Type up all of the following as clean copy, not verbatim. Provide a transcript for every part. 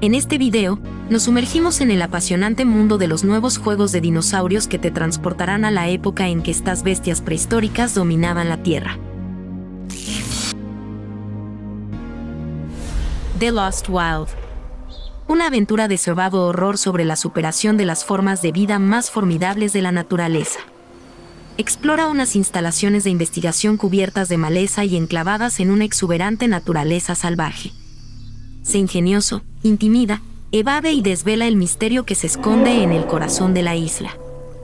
En este video, nos sumergimos en el apasionante mundo de los nuevos juegos de dinosaurios que te transportarán a la época en que estas bestias prehistóricas dominaban la Tierra. The Lost Wild. Una aventura de survival horror sobre la superación de las formas de vida más formidables de la naturaleza. Explora unas instalaciones de investigación cubiertas de maleza y enclavadas en una exuberante naturaleza salvaje. Sé ingenioso, intimida, evade y desvela el misterio que se esconde en el corazón de la isla.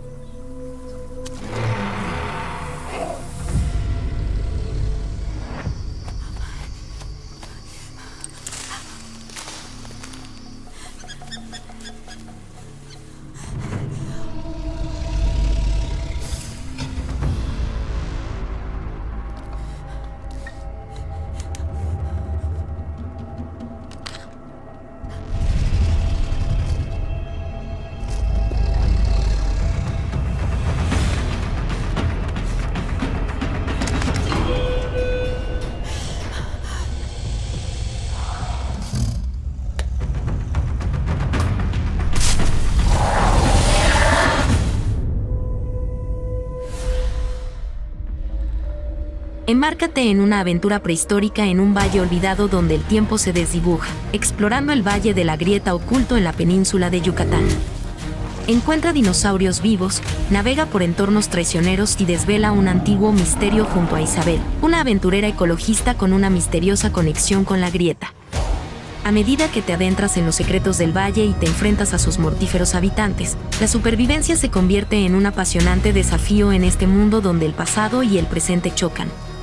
Emárcate en una aventura prehistórica en un valle olvidado donde el tiempo se desdibuja, explorando el Valle de la Grieta oculto en la península de Yucatán. Encuentra dinosaurios vivos, navega por entornos traicioneros y desvela un antiguo misterio junto a Isabel, una aventurera ecologista con una misteriosa conexión con la Grieta. A medida que te adentras en los secretos del valle y te enfrentas a sus mortíferos habitantes, la supervivencia se convierte en un apasionante desafío en este mundo donde el pasado y el presente chocan.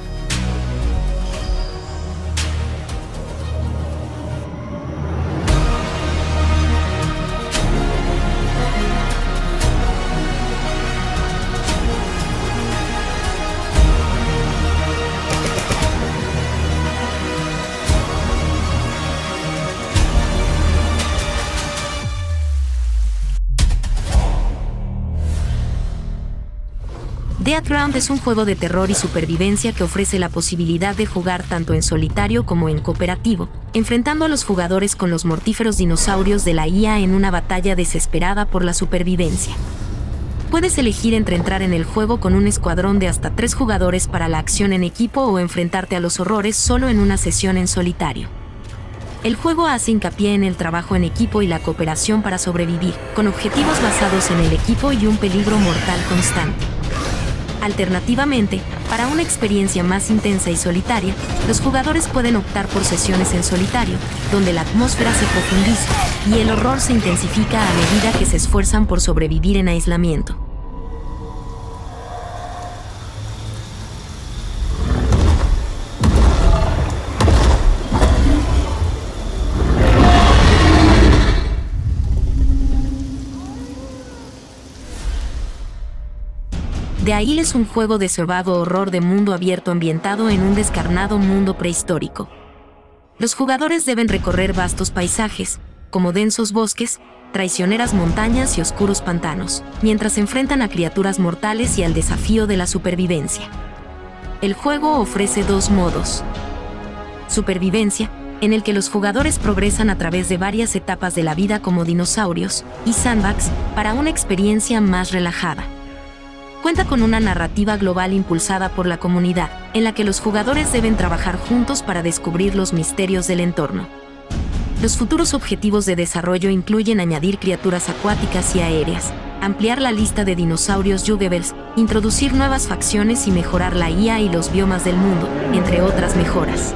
Deathground es un juego de terror y supervivencia que ofrece la posibilidad de jugar tanto en solitario como en cooperativo, enfrentando a los jugadores con los mortíferos dinosaurios de la IA en una batalla desesperada por la supervivencia. Puedes elegir entre entrar en el juego con un escuadrón de hasta 3 jugadores para la acción en equipo o enfrentarte a los horrores solo en una sesión en solitario. El juego hace hincapié en el trabajo en equipo y la cooperación para sobrevivir, con objetivos basados en el equipo y un peligro mortal constante. Alternativamente, para una experiencia más intensa y solitaria, los jugadores pueden optar por sesiones en solitario, donde la atmósfera se profundiza y el horror se intensifica a medida que se esfuerzan por sobrevivir en aislamiento. The Isle es un juego de survival horror de mundo abierto ambientado en un descarnado mundo prehistórico. Los jugadores deben recorrer vastos paisajes, como densos bosques, traicioneras montañas y oscuros pantanos, mientras se enfrentan a criaturas mortales y al desafío de la supervivencia. El juego ofrece 2 modos. Supervivencia, en el que los jugadores progresan a través de varias etapas de la vida como dinosaurios, y Sandbox, para una experiencia más relajada. Cuenta con una narrativa global impulsada por la comunidad, en la que los jugadores deben trabajar juntos para descubrir los misterios del entorno. Los futuros objetivos de desarrollo incluyen añadir criaturas acuáticas y aéreas, ampliar la lista de dinosaurios Juggevers, introducir nuevas facciones y mejorar la IA y los biomas del mundo, entre otras mejoras.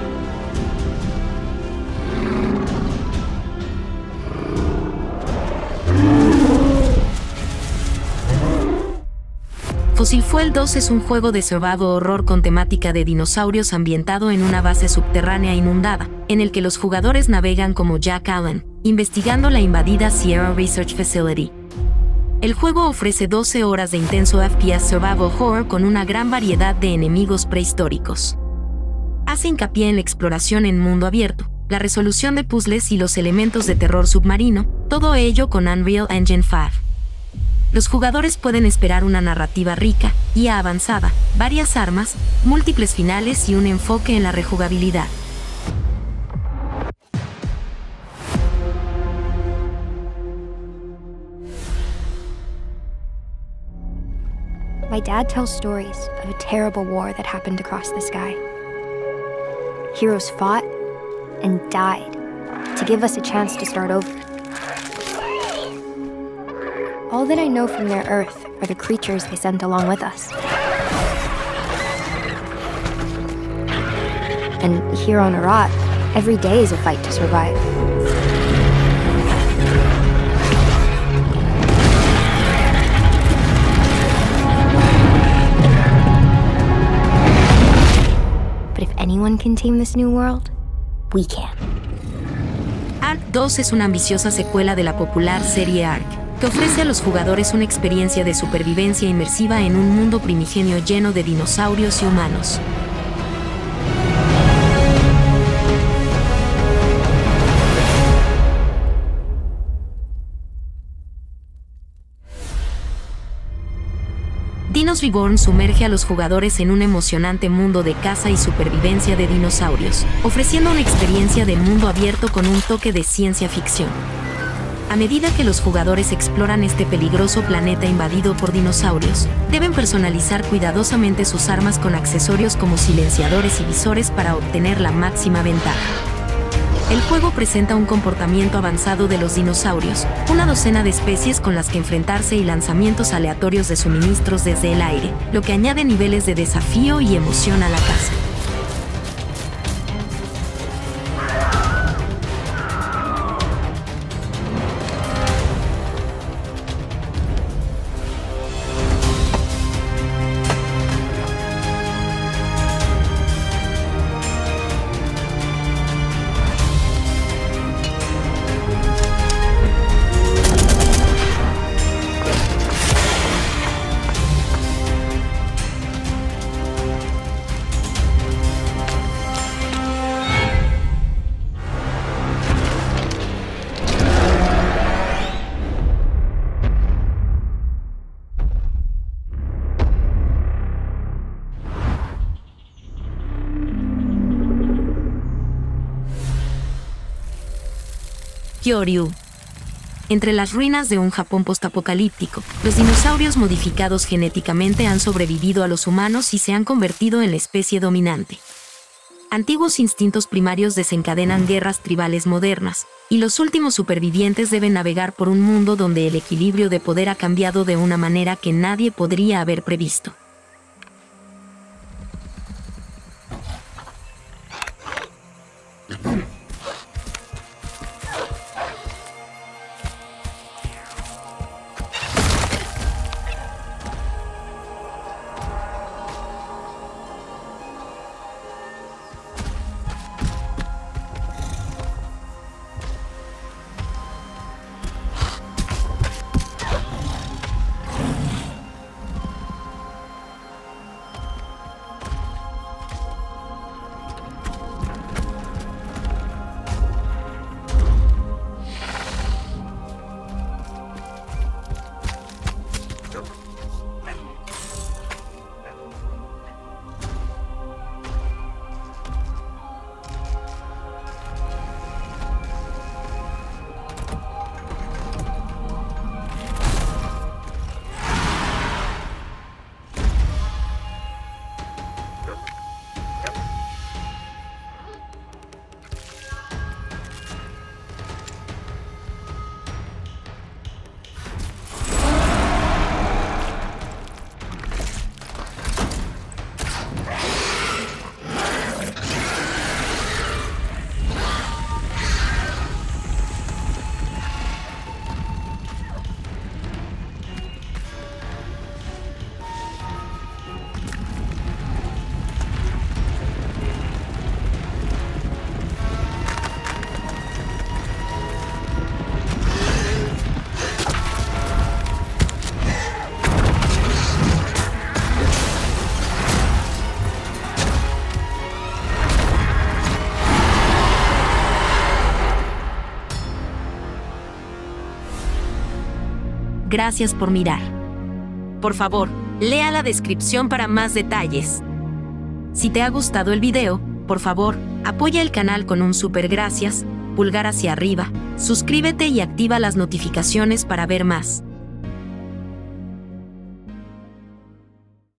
Fossil Fuel 2 es un juego de survival horror con temática de dinosaurios ambientado en una base subterránea inundada, en el que los jugadores navegan como Jack Allen, investigando la invadida Sierra Research Facility. El juego ofrece 12 horas de intenso FPS survival horror con una gran variedad de enemigos prehistóricos. Hace hincapié en la exploración en mundo abierto, la resolución de puzzles y los elementos de terror submarino, todo ello con Unreal Engine 5. Los jugadores pueden esperar una narrativa rica, IA avanzada, varias armas, múltiples finales y un enfoque en la rejugabilidad. My dad tells stories of a terrible war that happened across the sky. Heroes fought and died to give us a chance to start over. All that I know from their Earth are the creatures they sent along with us. And here on Arat, every day is a fight to survive. But if anyone can tame this new world, we can. Ark 2 es una ambiciosa secuela de la popular serie Ark, que ofrece a los jugadores una experiencia de supervivencia inmersiva en un mundo primigenio lleno de dinosaurios y humanos. Dinos Reborn sumerge a los jugadores en un emocionante mundo de caza y supervivencia de dinosaurios, ofreciendo una experiencia de mundo abierto con un toque de ciencia ficción. A medida que los jugadores exploran este peligroso planeta invadido por dinosaurios, deben personalizar cuidadosamente sus armas con accesorios como silenciadores y visores para obtener la máxima ventaja. El juego presenta un comportamiento avanzado de los dinosaurios, una docena de especies con las que enfrentarse y lanzamientos aleatorios de suministros desde el aire, lo que añade niveles de desafío y emoción a la caza. Kyoryu. Entre las ruinas de un Japón postapocalíptico, los dinosaurios modificados genéticamente han sobrevivido a los humanos y se han convertido en la especie dominante. Antiguos instintos primarios desencadenan guerras tribales modernas, y los últimos supervivientes deben navegar por un mundo donde el equilibrio de poder ha cambiado de una manera que nadie podría haber previsto. Gracias por mirar. Por favor, lea la descripción para más detalles. Si te ha gustado el video, por favor, apoya el canal con un super gracias, pulgar hacia arriba, suscríbete y activa las notificaciones para ver más.